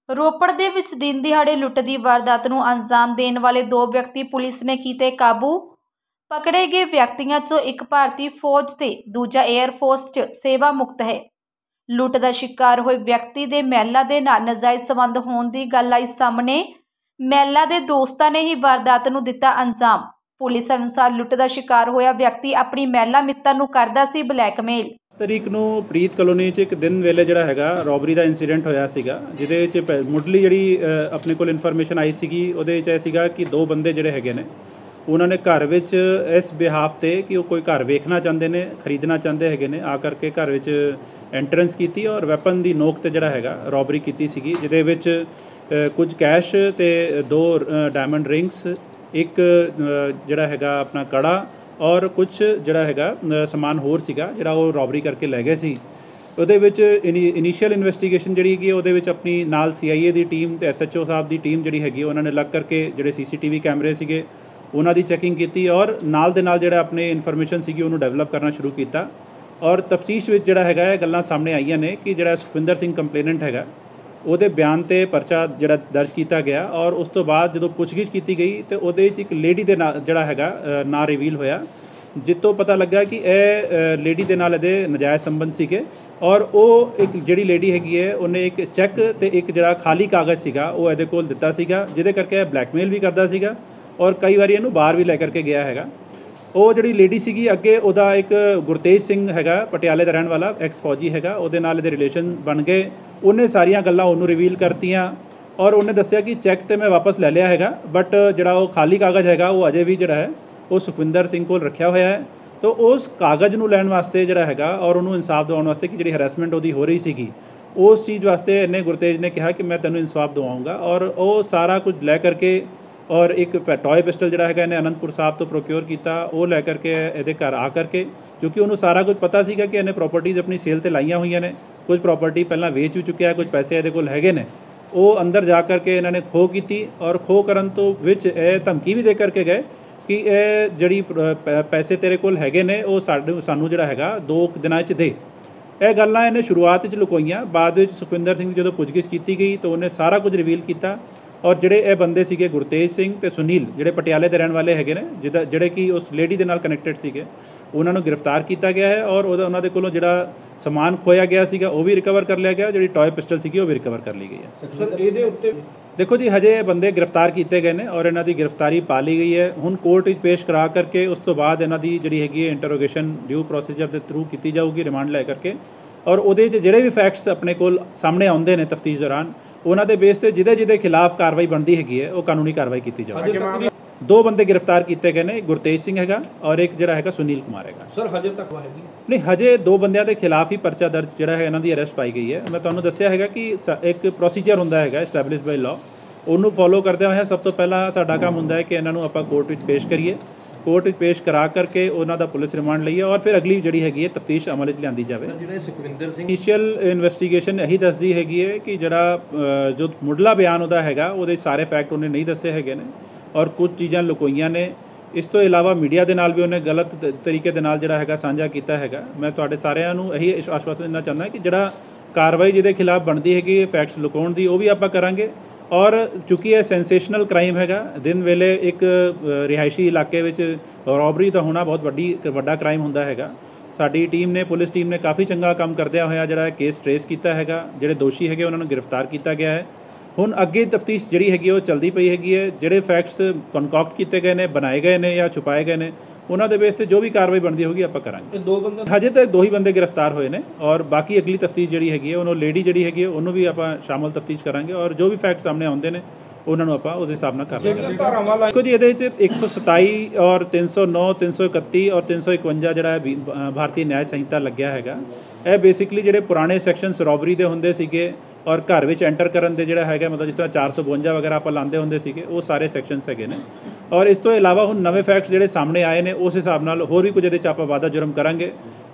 ਰੋਪੜ ਦੇ ਵਿੱਚ ਦਿਨ ਦਿਹਾੜੇ ਲੁੱਟ ਦੀ ਵਾਰਦਾਤ ਨੂੰ ਅੰਜਾਮ ਦੇਣ ਵਾਲੇ ਦੋ ਵਿਅਕਤੀ ਪੁਲਿਸ ਨੇ ਕੀਤੇ ਕਾਬੂ। ਪਕੜੇ ਗਏ ਵਿਅਕਤੀਆਂ 'ਚੋਂ ਇੱਕ ਭਾਰਤੀ ਫੌਜ ਤੇ ਦੂਜਾ 에ਅਰ ਫੋਰਸ 'ਚ ਸੇਵਾ ਮੁਕਤ ਹੈ। ਲੁੱਟ ਦਾ ਸ਼ਿਕਾਰ ਹੋਏ ਵਿਅਕਤੀ ਦੇ ਮਹਿਲਾ ਦੇ ਨਾਲ ਨਾਜਾਇਜ਼ ਸੰਬੰਧ ਹੋਣ ਦੀ ਗੱਲ ਆਈ ਸਾਹਮਣੇ। ਮਹਿਲਾ ਦੇ ਦੋਸਤਾਂ ਨੇ ਹੀ ਵਾਰਦਾਤ ਨੂੰ ਦਿੱਤਾ ਅੰਜਾਮ। ਪੁਲਿਸ ਅਨੁਸਾਰ ਲੁੱਟ ਦਾ ਸ਼ਿਕਾਰ ਹੋਇਆ ਵਿਅਕਤੀ ਆਪਣੀ ਮਹਿਲਾ ਮਿੱਤਰ ਨੂੰ ਕਰਦਾ ਸੀ ਬਲੈਕਮੇਲ। ਤਰੀਕ ਨੂੰ ਪ੍ਰੀਤ ਕਲੋਨੀ 'ਚ ਇੱਕ ਦਿਨ ਵੇਲੇ ਜਿਹੜਾ ਹੈਗਾ ਰੋਬਰੀ ਦਾ ਇਨਸੀਡੈਂਟ ਹੋਇਆ ਸੀਗਾ, ਜਿਹਦੇ ਵਿੱਚ ਮੁੱਢਲੀ ਜਿਹੜੀ ਆਪਣੇ ਕੋਲ ਇਨਫੋਰਮੇਸ਼ਨ ਆਈ ਸੀਗੀ ਉਹਦੇ ਵਿੱਚ ਇਹ ਸੀਗਾ ਕਿ ਦੋ ਬੰਦੇ ਜਿਹੜੇ ਹੈਗੇ ਨੇ ਉਹਨਾਂ ਨੇ ਘਰ ਵਿੱਚ ਇਸ ਬਿਹਾਫ ਤੇ ਕਿ ਉਹ ਕੋਈ ਘਰ ਵੇਖਣਾ ਚਾਹੁੰਦੇ ਨੇ, ਖਰੀਦਣਾ ਚਾਹੁੰਦੇ ਹੈਗੇ ਨੇ, ਆ ਕਰਕੇ ਘਰ ਵਿੱਚ ਐਂਟਰੈਂਸ ਕੀਤੀ ਔਰ ਵੈਪਨ ਦੀ ਨੋਕ ਤੇ ਜਿਹੜਾ ਹੈਗਾ ਰੋਬਰੀ ਕੀਤੀ ਸੀਗੀ, ਜਿਹਦੇ ਵਿੱਚ ਕੁਝ ਕੈਸ਼ ਤੇ ਦੋ ਡਾਇਮੰਡ ਰਿੰਗਸ, ਇੱਕ ਜਿਹੜਾ ਹੈਗਾ ਆਪਣਾ ਕੜਾ ਔਰ ਕੁਝ ਜਿਹੜਾ ਹੈਗਾ ਸਮਾਨ ਹੋਰ ਸੀਗਾ ਜਿਹੜਾ ਉਹ ਰੋਬਰੀ ਕਰਕੇ ਲੈ ਗਏ ਸੀ। ਉਹਦੇ ਵਿੱਚ ਇਨੀਸ਼ੀਅਲ ਇਨਵੈਸਟੀਗੇਸ਼ਨ ਜਿਹੜੀ ਹੈਗੀ ਉਹਦੇ ਵਿੱਚ ਆਪਣੀ ਨਾਲ CIA ਦੀ ਟੀਮ ਤੇ SHO ਸਾਹਿਬ ਦੀ ਟੀਮ ਜਿਹੜੀ ਹੈਗੀ ਉਹਨਾਂ ਨੇ ਲੱਗ ਕਰਕੇ ਜਿਹੜੇ CCTV ਕੈਮਰੇ ਸੀਗੇ ਉਹਨਾਂ ਦੀ ਚੈਕਿੰਗ ਕੀਤੀ ਔਰ ਨਾਲ ਦੇ ਨਾਲ ਜਿਹੜਾ ਆਪਣੇ ਇਨਫੋਰਮੇਸ਼ਨ ਸੀਗੀ ਉਹਨੂੰ ਡਿਵੈਲਪ ਕਰਨਾ ਸ਼ੁਰੂ ਕੀਤਾ। ਔਰ ਤਫਤੀਸ਼ ਵਿੱਚ ਜਿਹੜਾ ਹੈਗਾ ਇਹ ਗੱਲਾਂ ਸਾਹਮਣੇ ਆਈਆਂ ਨੇ ਕਿ ਜਿਹੜਾ ਸੁਖਵਿੰਦਰ ਸਿੰਘ ਕੰਪਲੇਨੈਂਟ ਹੈਗਾ ਉਹਦੇ ਬਿਆਨ ਤੇ ਪਰਚਾ ਜਿਹੜਾ ਦਰਜ ਕੀਤਾ ਗਿਆ ਔਰ ਉਸ ਤੋਂ ਬਾਅਦ ਜਦੋਂ ਪੁੱਛਗਿੱਛ ਕੀਤੀ ਗਈ ਤੇ ਉਹਦੇ ਵਿੱਚ ਇੱਕ ਲੇਡੀ ਦੇ ਨਾਂ ਜਿਹੜਾ ਹੈਗਾ ਨਾਂ ਰਿਵੀਲ ਹੋਇਆ, ਜਿੱਤੋਂ ਪਤਾ ਲੱਗਾ ਕਿ ਇਹ ਲੇਡੀ ਦੇ ਨਾਲ ਇਹਦੇ ਨਜਾਇਜ਼ ਸੰਬੰਧ ਸੀਗੇ ਔਰ ਉਹ ਇੱਕ ਜਿਹੜੀ ਲੇਡੀ ਹੈਗੀ ਹੈ ਉਹਨੇ ਇੱਕ ਚੈੱਕ ਤੇ ਇੱਕ ਜਿਹੜਾ ਖਾਲੀ ਕਾਗਜ਼ ਸੀਗਾ ਉਹ ਇਹਦੇ ਕੋਲ ਦਿੱਤਾ ਸੀਗਾ, ਜਿਹਦੇ ਕਰਕੇ ਇਹ ਬਲੈਕਮੇਲ ਵੀ ਕਰਦਾ ਸੀਗਾ ਔਰ ਕਈ ਵਾਰੀ ਇਹਨੂੰ ਬਾਹਰ ਵੀ ਲੈ ਕਰਕੇ ਗਿਆ ਹੈਗਾ। ਉਹ ਜਿਹੜੀ ਲੇਡੀ ਸੀਗੀ ਅੱਗੇ ਉਹਦਾ ਇੱਕ ਗੁਰਤੇਜ ਸਿੰਘ ਹੈਗਾ ਪਟਿਆਲੇ ਦਾ ਰਹਿਣ ਵਾਲਾ ਐਕਸ ਫੌਜੀ ਹੈਗਾ, ਉਹਦੇ ਨਾਲ ਇਹਦੇ ਰਿਲੇਸ਼ਨ ਬਣ ਗਏ। ਉਹਨੇ ਸਾਰੀਆਂ ਗੱਲਾਂ ਉਹਨੂੰ ਰਿਵੀਲ ਕਰਤੀਆਂ ਔਰ ਉਹਨੇ ਦੱਸਿਆ ਕਿ ਚੈੱਕ ਤੇ ਮੈਂ ਵਾਪਸ ਲੈ ਲਿਆ ਹੈਗਾ ਬਟ ਜਿਹੜਾ ਉਹ ਖਾਲੀ ਕਾਗਜ਼ ਹੈਗਾ ਉਹ ਅਜੇ ਵੀ ਜਿਹੜਾ ਹੈ ਉਹ ਸੁਖਵਿੰਦਰ ਸਿੰਘ ਕੋਲ ਰੱਖਿਆ ਹੋਇਆ ਹੈ। ਤਾਂ ਉਸ ਕਾਗਜ਼ ਨੂੰ ਲੈਣ ਵਾਸਤੇ ਜਿਹੜਾ ਹੈਗਾ ਔਰ ਉਹਨੂੰ ਇਨਸਾਫ ਦਿਵਾਉਣ ਵਾਸਤੇ ਕਿ ਜਿਹੜੀ ਹਰੈਸਮੈਂਟ ਉਹਦੀ ਹੋ ਰਹੀ ਸੀਗੀ ਉਸ ਚੀਜ਼ ਵਾਸਤੇ ਇਹਨੇ ਗੁਰਤੇਜ ਨੇ ਕਿਹਾ ਕਿ ਮੈਂ ਤੈਨੂੰ ਇਨਸਾਫ ਦਿਵਾਉਂਗਾ ਔਰ ਉਹ ਸਾਰਾ ਕੁਝ ਲੈ ਕਰਕੇ ਔਰ ਇੱਕ ਟॉय ਪਿਸਟਲ ਜਿਹੜਾ ਹੈਗਾ ਇਹਨੇ ਅਨੰਦਪੁਰ ਸਾਹਿਬ ਤੋਂ ਪ੍ਰੋਕਿਓਰ ਕੀਤਾ, ਉਹ ਲੈ ਕਰਕੇ ਇਹਦੇ ਘਰ ਆ ਕਰਕੇ, ਕਿਉਂਕਿ ਉਹਨੂੰ ਸਾਰਾ ਕੁਝ ਪਤਾ ਸੀਗਾ ਕਿ ਇਹਨੇ ਪ੍ਰੋਪਰਟੀਜ਼ ਆਪਣੀ ਸੇਲ ਤੇ ਲਾਈਆਂ ਹੋਈਆਂ ਨੇ, ਕੁਝ ਪ੍ਰੋਪਰਟੀ ਪਹਿਲਾਂ ਵੇਚ ਵੀ ਚੁੱਕਿਆ, ਕੁਝ ਪੈਸੇ ਇਹਦੇ ਕੋਲ ਹੈਗੇ ਨੇ। ਉਹ ਅੰਦਰ ਜਾ ਕਰਕੇ ਇਹਨਾਂ ਨੇ ਖੋਹ ਕੀਤੀ ਔਰ ਖੋਹ ਕਰਨ ਤੋਂ ਵਿੱਚ ਇਹ ਧਮਕੀ ਵੀ ਦੇ ਕਰਕੇ ਗਏ ਕਿ ਇਹ ਜਿਹੜੀ ਪੈਸੇ ਤੇਰੇ ਕੋਲ ਹੈਗੇ ਨੇ ਉਹ ਸਾਨੂੰ ਜਿਹੜਾ ਹੈਗਾ 2 ਦਿਨਾਂ 'ਚ ਦੇ। ਇਹ ਗੱਲਾਂ ਇਹਨੇ ਸ਼ੁਰੂਆਤ 'ਚ ਲੁਕੋਈਆਂ, ਬਾਅਦ ਵਿੱਚ ਸੁਖਵਿੰਦਰ ਸਿੰਘ ਜਦੋਂ ਪੁੱਛਗਿੱਛ ਕੀਤੀ ਗਈ ਤਾਂ ਉਹਨੇ ਸਾਰਾ ਕੁਝ ਰਿਵੀਲ ਕੀਤਾ ਔਰ ਜਿਹੜੇ ਇਹ ਬੰਦੇ ਸੀਗੇ ਗੁਰਤੇਜ ਸਿੰਘ ਤੇ ਸੁਨੀਲ ਜਿਹੜੇ ਪਟਿਆਲੇ ਦੇ ਰਹਿਣ ਵਾਲੇ ਹੈਗੇ ਨੇ ਜਿਹੜੇ ਕਿ ਉਸ ਲੇਡੀ ਦੇ ਨਾਲ ਕਨੈਕਟਡ ਸੀਗੇ, ਉਹਨਾਂ ਨੂੰ ਗ੍ਰਿਫਤਾਰ ਕੀਤਾ ਗਿਆ ਹੈ ਔਰ ਉਹਨਾਂ ਦੇ ਕੋਲੋਂ ਜਿਹੜਾ ਸਮਾਨ ਖੋਇਆ ਗਿਆ ਸੀਗਾ ਉਹ ਵੀ ਰਿਕਵਰ ਕਰ ਲਿਆ ਗਿਆ, ਜਿਹੜੀ ਟॉय ਪਿਸਟਲ ਸੀਗੀ ਉਹ ਵੀ ਰਿਕਵਰ ਕਰ ਲਈ ਗਈ ਹੈ। ਸਰ ਇਹਦੇ ਉੱਤੇ ਦੇਖੋ ਜੀ ਹਜੇ ਬੰਦੇ ਗ੍ਰਿਫਤਾਰ ਕੀਤੇ ਗਏ ਨੇ ਔਰ ਇਹਨਾਂ ਦੀ ਗ੍ਰਿਫਤਾਰੀ ਪਾ ਲਈ ਗਈ ਹੈ। ਹੁਣ ਕੋਰਟ ਵਿੱਚ ਪੇਸ਼ ਕਰਾ ਕਰਕੇ ਉਸ ਤੋਂ ਬਾਅਦ ਇਹਨਾਂ ਦੀ ਜਿਹੜੀ ਹੈਗੀ ਹੈ ਇੰਟਰੋਗੇਸ਼ਨ ਡਿਊ ਪ੍ਰੋਸੀਜਰ ਦੇ ਥਰੂ ਕੀਤੀ ਜਾਊਗੀ ਰਿਮਾਂਡ ਲੈ ਕਰਕੇ ਔਰ ਉਹਦੇ 'ਚ ਜਿਹੜੇ ਵੀ ਫੈਕਟਸ ਆਪਣੇ ਕੋਲ ਸਾਹਮਣੇ ਆਉਂਦੇ ਨੇ ਤਫਤੀਸ਼ ਦੌਰਾਨ ਉਹਨਾਂ ਦੇ ਬੇਸ ਤੇ ਜਿਹਦੇ ਖਿਲਾਫ ਕਾਰਵਾਈ ਬਣਦੀ ਹੈਗੀ ਹੈ ਉਹ ਕਾਨੂੰਨੀ ਕਾਰਵਾਈ ਕੀਤੀ ਜਾਵੇਗੀ। 2 ਬੰਦੇ ਗ੍ਰਿਫਤਾਰ ਕੀਤੇ ਗਏ ਨੇ, ਗੁਰਤੇਜ ਸਿੰਘ ਹੈਗਾ ਔਰ ਇੱਕ ਜਿਹੜਾ ਹੈਗਾ ਸੁਨੀਲ ਕੁਮਾਰ ਹੈਗਾ। ਸਰ ਹਜੇ ਤੱਕ ਹੈਗੀ ਨਹੀਂ, ਹਜੇ 2 ਬੰਦਿਆਂ ਦੇ ਖਿਲਾਫ ਹੀ ਪਰਚਾ ਦਰਜ ਜਿਹੜਾ ਹੈ ਇਹਨਾਂ ਦੀ ਅਰੈਸਟ ਪਾਈ ਗਈ ਹੈ। ਮੈਂ ਤੁਹਾਨੂੰ ਦੱਸਿਆ ਹੈਗਾ ਕਿ ਇੱਕ ਪ੍ਰੋਸੀਜਰ ਹੁੰਦਾ ਹੈਗਾ ਐਸਟੈਬਲਿਸ਼ ਬਾਈ ਲਾਅ, ਉਹਨੂੰ ਫੋਲੋ ਕਰਦੇ ਹੋਏ ਸਭ ਤੋਂ ਪਹਿਲਾਂ ਸਾਡਾ ਕੰਮ ਹੁੰਦਾ ਹੈ ਕਿ ਇਹਨਾਂ ਨੂੰ ਆਪਾਂ ਕੋਰਟ ਵਿੱਚ ਪੇਸ਼ ਕਰੀਏ, ਕੋਰਟ ਵਿੱਚ ਪੇਸ਼ ਕਰਾ ਕਰਕੇ ਉਹਨਾਂ ਦਾ ਪੁਲਿਸ ਰਿਮਾਂਡ ਲਈਏ ਔਰ ਫਿਰ ਅਗਲੀ ਜਿਹੜੀ ਹੈਗੀ ਹੈ ਤਫਤੀਸ਼ ਅਮਲ ਵਿੱਚ ਲਿਆਂਦੀ ਜਾਵੇ। ਜਿਹੜਾ ਸੁਖਵਿੰਦਰ ਸਿੰਘ ਇਨੀਸ਼ੀਅਲ ਇਨਵੈਸਟੀਗੇਸ਼ਨ ਇਹੀ ਦੱਸਦੀ ਹੈਗੀ ਹੈ ਕਿ ਜਿਹੜਾ ਜੋ ਮੁੱਢਲਾ ਬਿਆਨ ਉਹਦਾ ਹੈਗਾ ਉਹਦੇ ਸਾਰੇ ਫੈਕਟ ਉਹਨੇ ਨਹੀਂ ਦੱਸੇ ਹੈਗੇ ਨੇ ਔਰ ਕੁਝ ਚੀਜ਼ਾਂ ਲੁਕੋਈਆਂ ਨੇ। ਇਸ ਤੋਂ ਇਲਾਵਾ ਮੀਡੀਆ ਦੇ ਨਾਲ ਵੀ ਉਹਨੇ ਗਲਤ ਤਰੀਕੇ ਦੇ ਨਾਲ ਜਿਹੜਾ ਹੈਗਾ ਸਾਂਝਾ ਕੀਤਾ ਹੈਗਾ। ਮੈਂ ਤੁਹਾਡੇ ਸਾਰਿਆਂ ਨੂੰ ਇਹੀ ਆਸ਼ਵਾਸਨ ਦੇਣਾ ਚਾਹੁੰਦਾ ਕਿ ਜਿਹੜਾ ਕਾਰਵਾਈ ਜਿਹਦੇ ਖਿਲਾਫ ਬਣਦੀ ਹੈਗੀ ਫੈਕਟਸ ਲੁਕਾਉਣ ਦੀ ਉਹ ਵੀ ਆਪਾਂ ਕਰਾਂਗੇ ਔਰ ਚੂँकि ਇਹ ਸੈਂਸੇਸ਼ਨਲ ਕ੍ਰਾਈਮ ਹੈਗਾ, ਦਿਨ ਵੇਲੇ ਇੱਕ ਰਿਹਾਇਸ਼ੀ ਇਲਾਕੇ ਵਿੱਚ ਰੋਬਰੀ ਦਾ ਹੋਣਾ ਬਹੁਤ ਵੱਡਾ ਕ੍ਰਾਈਮ ਹੁੰਦਾ ਹੈਗਾ। ਸਾਡੀ ਟੀਮ ਨੇ, ਪੁਲਿਸ ਟੀਮ ਨੇ ਕਾਫੀ ਚੰਗਾ ਕੰਮ ਕਰਦਿਆਂ ਹੋਇਆ ਜਿਹੜਾ ਕੇਸ ਟਰੇਸ ਕੀਤਾ ਹੈਗਾ, ਜਿਹੜੇ ਦੋਸ਼ੀ ਹੈਗੇ ਉਹਨਾਂ ਨੂੰ ਗ੍ਰਿਫਤਾਰ ਕੀਤਾ ਗਿਆ ਹੈ। ਹੁਣ ਅੱਗੇ ਤਫਤੀਸ਼ ਜਿਹੜੀ ਹੈਗੀ ਉਹ ਚੱਲਦੀ ਪਈ ਹੈਗੀ ਹੈ। ਜਿਹੜੇ ਫੈਕਟਸ ਕਨਕੌਕਟ ਕੀਤੇ ਗਏ ਨੇ, ਬਣਾਏ ਗਏ ਨੇ ਜਾਂ ਛੁਪਾਏ ਗਏ ਨੇ ਉਹਨਾਂ ਦੇ ਬੇਸ ਤੇ ਜੋ ਵੀ ਕਾਰਵਾਈ ਬਣਦੀ ਹੋਗੀ ਆਪਾਂ ਕਰਾਂਗੇ। 2 ਬੰਦੇ ਹਜੇ ਤਾਂ 2 ਹੀ ਬੰਦੇ ਗ੍ਰਿਫਤਾਰ ਹੋਏ ਨੇ ਔਰ ਬਾਕੀ ਅਗਲੀ ਤਫਤੀਸ਼ ਜਿਹੜੀ ਹੈਗੀ ਹੈ ਉਹਨੂੰ ਲੇਡੀ ਜਿਹੜੀ ਹੈਗੀ ਉਹਨੂੰ ਵੀ ਆਪਾਂ ਸ਼ਾਮਲ ਤਫਤੀਸ਼ ਕਰਾਂਗੇ ਔਰ ਜੋ ਵੀ ਫੈਕਟ ਸਾਹਮਣੇ ਆਉਂਦੇ ਨੇ ਉਹਨਾਂ ਨੂੰ ਆਪਾਂ ਉਹਦੇ ਹਿਸਾਬ ਨਾਲ ਕਰ ਲਾਂਗੇ। ਦੇਖੋ ਜੀ ਇਹਦੇ ਵਿੱਚ 127 ਔਰ 309, 331 ਔਰ 351 ਜਿਹੜਾ ਭਾਰਤੀ ਨਿਆਂ ਸੰਹਿਤਾ ਲੱਗਿਆ ਹੈਗਾ। ਇਹ ਬੇਸਿਕਲੀ ਜਿਹੜੇ ਪੁਰਾਣੇ ਸੈਕਸ਼ਨਸ ਰੋਬਰੀ ਦੇ ਹੁੰਦੇ ਸੀਗੇ ਔਰ ਘਰ ਵਿੱਚ ਐਂਟਰ ਕਰਨ ਦੇ ਜਿਹੜਾ ਹੈਗਾ ਮਤਲਬ ਜਿਸ ਤਰ੍ਹਾਂ 452 ਵਗੈਰਾ ਆਪਾਂ ਲਾਉਂਦੇ ਹੁੰਦੇ ਸੀਗੇ ਉਹ ਸਾਰੇ ਸੈਕਸ਼ਨਸ ਹੈਗੇ ਨੇ ਔਰ ਇਸ ਤੋਂ ਇਲਾਵਾ ਹੁਣ ਨਵੇਂ ਫੈਕਟਸ ਜਿਹੜੇ ਸਾਹਮਣੇ ਆਏ ਨੇ ਉਸ ਹਿਸਾਬ ਨਾਲ ਹੋਰ ਵੀ ਕੁਝ ਇਹਦੇ 'ਚ ਆਪਾਂ ਵਾਧਾ ਜੁਰਮ ਕਰਾਂਗੇ।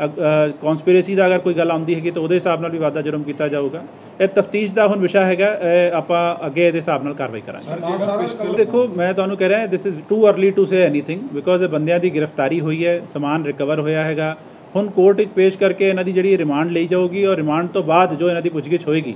ਕੌਨਸਪੀਰੇਸੀ ਦਾ ਅਗਰ ਕੋਈ ਗੱਲ ਆਉਂਦੀ ਹੈਗੀ ਤਾਂ ਉਹਦੇ ਹਿਸਾਬ ਨਾਲ ਵੀ ਵਾਧਾ ਜੁਰਮ ਕੀਤਾ ਜਾਊਗਾ। ਇਹ ਤਫਤੀਸ਼ ਦਾ ਹੁਣ ਵਿਸ਼ਾ ਹੈਗਾ, ਆਪਾਂ ਅੱਗੇ ਇਹਦੇ ਹਿਸਾਬ ਨਾਲ ਕਾਰਵਾਈ ਕਰਾਂਗੇ। ਦੇਖੋ ਮੈਂ ਤੁਹਾਨੂੰ ਕਹਿ ਰਿਹਾ this is too early to say anything because ਇਹ ਬੰਦਿਆਂ ਦੀ ਗ੍ਰਿਫਤਾਰੀ ਹੋਈ ਹੈ, ਸਮਾਨ ਰਿਕਵਰ ਹੋਇਆ ਹੈਗਾ। ਹੁਣ ਕੋਰਟ ਵਿੱਚ ਪੇਸ਼ ਕਰਕੇ ਇਹਨਾਂ ਦੀ ਜਿਹੜੀ ਰਿਮਾਂਡ ਲਈ ਜਾਊਗੀ ਔਰ ਰਿਮਾਂਡ ਤੋਂ ਬਾਅਦ ਜੋ ਇਹਨਾਂ ਦੀ ਪੁੱਛਗਿੱਛ ਹੋਏਗੀ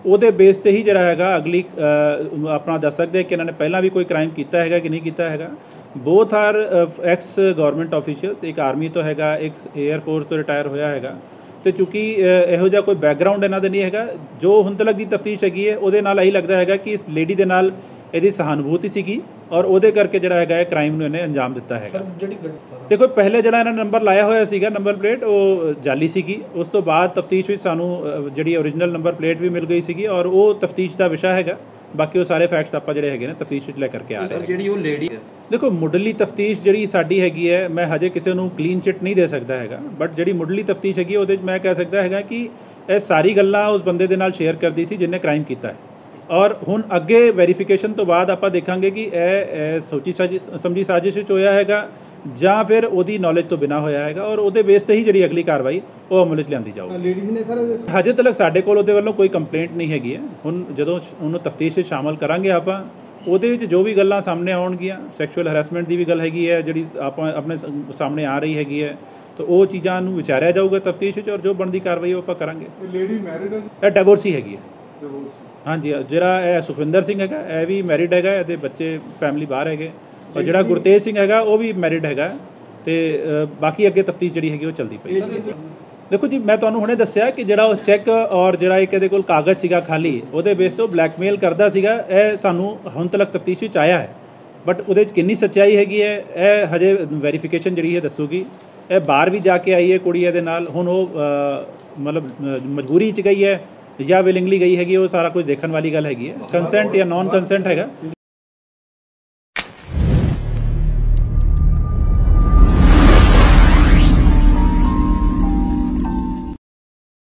ਉਹਦੇ ਬੇਸ ਤੇ ਹੀ ਜਿਹੜਾ ਹੈਗਾ ਅਗਲੀ ਆਪਣਾ ਦੱਸ ਸਕਦੇ ਕਿ ਇਹਨਾਂ ਨੇ ਪਹਿਲਾਂ ਵੀ ਕੋਈ ਕ੍ਰਾਈਮ ਕੀਤਾ ਹੈਗਾ ਕਿ ਨਹੀਂ ਕੀਤਾ ਹੈਗਾ। Both are ex government officials, ਇੱਕ ਆਰਮੀ ਤੋਂ ਹੈਗਾ, ਇੱਕ 에ਅਰ ਫੋਰਸ ਤੋਂ ਰਿਟਾਇਰ ਹੋਇਆ ਹੈਗਾ। ਤੇ ਚੂँਕਿ ਇਹੋ ਜਿਹਾ ਕੋਈ ਬੈਕਗਰਾਊਂਡ ਇਹਨਾਂ ਦੇ ਨਹੀਂ ਹੈਗਾ, ਜੋ ਹੁਣ ਤੱਕ ਦੀ ਤਫਤੀਸ਼ ਹੈਗੀ ਹੈ ਉਹਦੇ ਨਾਲ ਇਹੀ ਲੱਗਦਾ ਹੈਗਾ ਕਿ ਇਸ ਲੇਡੀ ਦੇ ਨਾਲ ਇਹਦੀ ਸਹਾਨੁਭੂਤੀ ਸੀਗੀ ਔਰ ਉਹਦੇ ਕਰਕੇ ਜਿਹੜਾ ਹੈਗਾ ਇਹ ਕ੍ਰਾਈਮ ਨੂੰ ਇਹਨੇ ਅੰਜਾਮ ਦਿੱਤਾ ਹੈਗਾ। ਜਿਹੜੀ ਦੇਖੋ ਪਹਿਲੇ ਜਿਹੜਾ ਇਹਨਾਂ ਨੇ ਨੰਬਰ ਲਾਇਆ ਹੋਇਆ ਸੀਗਾ, ਨੰਬਰ ਪਲੇਟ ਉਹ ਜਾਲੀ ਸੀਗੀ। ਉਸ ਤੋਂ ਬਾਅਦ ਤਫਤੀਸ਼ ਵਿੱਚ ਸਾਨੂੰ ਜਿਹੜੀ ਓਰੀਜਨਲ ਨੰਬਰ ਪਲੇਟ ਵੀ ਮਿਲ ਗਈ ਸੀਗੀ ਔਰ ਉਹ ਤਫਤੀਸ਼ ਦਾ ਵਿਸ਼ਾ ਹੈਗਾ। ਬਾਕੀ ਉਹ ਸਾਰੇ ਫੈਕਟਸ ਆਪਾਂ ਜਿਹੜੇ ਹੈਗੇ ਨੇ ਤਫਤੀਸ਼ ਵਿੱਚ ਲੈ ਕਰਕੇ ਆ ਰਹੇ ਹਾਂ। ਜਿਹੜੀ ਉਹ ਲੇਡੀ ਦੇਖੋ ਮੁੱਢਲੀ ਤਫਤੀਸ਼ ਜਿਹੜੀ ਸਾਡੀ ਹੈਗੀ ਹੈ, ਮੈਂ ਹਜੇ ਕਿਸੇ ਨੂੰ ਕਲੀਨ ਚਿੱਟ ਨਹੀਂ ਦੇ ਸਕਦਾ ਹੈਗਾ, ਬਟ ਜਿਹੜੀ ਮੁੱਢਲੀ ਤਫਤੀਸ਼ ਹੈਗੀ ਉਹਦੇ 'ਚ ਮੈਂ ਕਹਿ ਸਕਦਾ ਹੈਗਾ ਕਿ ਇਹ ਸਾਰੀ ਗੱਲਾਂ ਉਸ ਬੰਦੇ ਦੇ ਨਾਲ ਸ਼ੇਅਰ ਕਰਦੀ ਸੀ ਜਿਹਨੇ ਕ੍ਰਾਈਮ ਕੀਤਾ ਹੈ। ਔਰ ਹੁਣ ਅੱਗੇ ਵੈਰੀਫਿਕੇਸ਼ਨ ਤੋਂ ਬਾਅਦ ਆਪਾਂ ਦੇਖਾਂਗੇ ਕਿ ਇਹ ਸੋਚੀ ਸਮਝੀ ਸਾਜ਼ਿਸ਼ ਵਿੱਚ ਹੋਇਆ ਹੈਗਾ ਜਾਂ ਫਿਰ ਉਹਦੀ ਨੌਲੇਜ ਤੋਂ ਬਿਨਾਂ ਹੋਇਆ ਹੈਗਾ ਔਰ ਉਹਦੇ ਬੇਸ ਤੇ ਹੀ ਜਿਹੜੀ ਅਗਲੀ ਕਾਰਵਾਈ ਉਹ ਅਮਲ ਵਿੱਚ ਲਿਆਂਦੀ ਜਾਊਗੀ। ਲੇਡੀਜ਼ ਨੇ ਸਰ ਹਜੇ ਤੱਕ ਸਾਡੇ ਕੋਲ ਉਹਦੇ ਵੱਲੋਂ ਕੋਈ ਕੰਪਲੇਂਟ ਨਹੀਂ ਹੈਗੀ ਹੈ। ਹੁਣ ਜਦੋਂ ਉਹਨੂੰ ਤਫਤੀਸ਼ ਵਿੱਚ ਸ਼ਾਮਲ ਕਰਾਂਗੇ ਆਪਾਂ, ਉਹਦੇ ਵਿੱਚ ਜੋ ਵੀ ਗੱਲਾਂ ਸਾਹਮਣੇ ਆਉਣਗੀਆਂ, ਸੈਕਸ਼ੂਅਲ ਹਰੈਸਮੈਂਟ ਦੀ ਵੀ ਗੱਲ ਹੈਗੀ ਹੈ ਜਿਹੜੀ ਆਪਾਂ ਆਪਣੇ ਸਾਹਮਣੇ ਆ ਰਹੀ ਹੈਗੀ ਹੈ, ਤਾਂ ਉਹ ਚੀਜ਼ਾਂ ਨੂੰ ਵਿਚਾਰਿਆ ਜਾਊਗਾ ਤਫਤੀਸ਼ ਵਿੱਚ ਔਰ ਜੋ ਬਣਦੀ ਕਾਰਵਾਈ ਉਹ ਆਪਾਂ ਕਰਾਂਗੇ। ਲੇਡੀ ਮੈਰਿਡ ਹੈ? ਇਹ ਡਿਵੋਰਸੀ ਹੈਗੀ ਹੈ। ਹਾਂਜੀ, ਜਿਹੜਾ ਇਹ ਸੁਖਵਿੰਦਰ ਸਿੰਘ ਹੈਗਾ ਇਹ ਵੀ ਮੈਰਿਡ ਹੈਗਾ, ਇਹਦੇ ਬੱਚੇ ਫੈਮਿਲੀ ਬਾਹਰ ਹੈਗੇ। ਔਰ ਜਿਹੜਾ ਗੁਰਤੇਜ ਸਿੰਘ ਹੈਗਾ ਉਹ ਵੀ ਮੈਰਿਡ ਹੈਗਾ। ਤੇ ਬਾਕੀ ਅੱਗੇ ਤਫਤੀਸ਼ ਜਿਹੜੀ ਹੈਗੀ ਉਹ ਚੱਲਦੀ ਪਈ। ਦੇਖੋ ਜੀ, ਮੈਂ ਤੁਹਾਨੂੰ ਹੁਣੇ ਦੱਸਿਆ ਕਿ ਜਿਹੜਾ ਉਹ ਚੈੱਕ ਔਰ ਜਿਹੜਾ ਇੱਕ ਇਹਦੇ ਕੋਲ ਕਾਗਜ਼ ਸੀਗਾ ਖਾਲੀ, ਉਹਦੇ ਬੇਸ ਤੇ ਉਹ ਬਲੈਕਮੇਲ ਕਰਦਾ ਸੀਗਾ। ਇਹ ਸਾਨੂੰ ਹੁਣ ਤੱਕ ਤਫਤੀਸ਼ ਵਿੱਚ ਆਇਆ ਹੈ, ਬਟ ਉਹਦੇ 'ਚ ਕਿੰਨੀ ਸੱਚਾਈ ਹੈਗੀ ਹੈ ਇਹ ਹਜੇ ਵੈਰੀਫਿਕੇਸ਼ਨ ਜਿਹੜੀ ਹੈ ਦੱਸੂਗੀ। ਇਹ ਬਾਹਰ ਵੀ ਜਾ ਕੇ ਆਈ ਹੈ ਕੁੜੀ ਇਹਦੇ ਨਾਲ, ਹੁਣ ਉਹ ਮਤਲਬ ਮਜਬੂਰੀ 'ਚ ਗਈ ਹੈ ਜਾਂ ਵਿਲਿੰਗਲੀ ਗਈ ਹੈਗੀ, ਉਹ ਸਾਰਾ ਕੁਝ ਦੇਖਣ ਵਾਲੀ ਗੱਲ ਹੈਗੀ ਹੈ। ਕੰਸੈਂਟ ਜਾਂ ਨਾਨ ਕੰਸੈਂਟ ਹੈਗਾ